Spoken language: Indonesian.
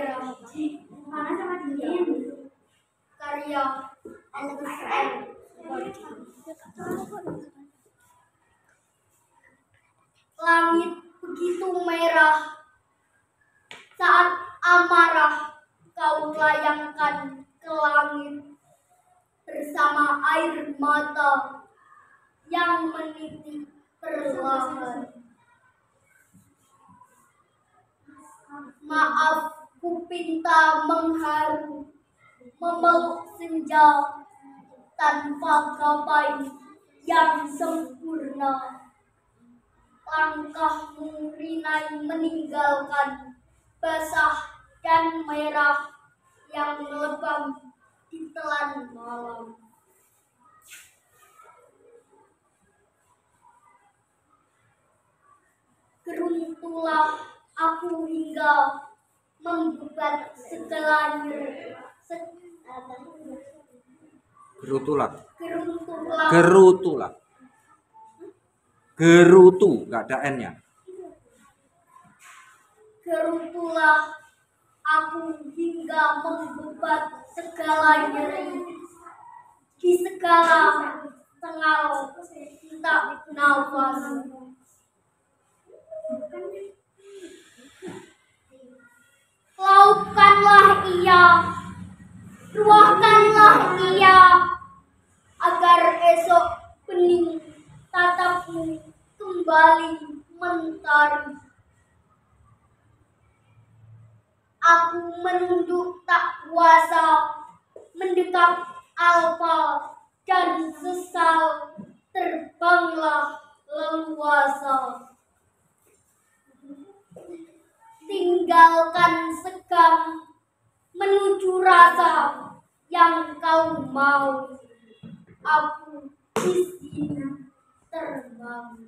merah. Mana sama dia? Karya LSM. Langit begitu merah saat amarah kau layangkan ke langit bersama air mata yang menitik perlahan. Maaf ku pinta mengharu memeluk senja tanpa gapai yang sempurna. Langkahmu rinai meninggalkan basah dan merah yang lebam di telan malam. Geruntulah aku hingga membebat segalanya. Gerutu, nggak ada N-nya. Geruntulah aku hingga membebat segala nyeri di segala tengal tak nafas. Laupkanlah ia, ruahkanlah ia, agar esok bening tatapmu kembali mentari. Aku menunduk tak kuasa, mendekap alfa dan sesal, terbanglah leluasa. Tinggalkan segan menuju rasa yang kau mau. Aku di sini terbang.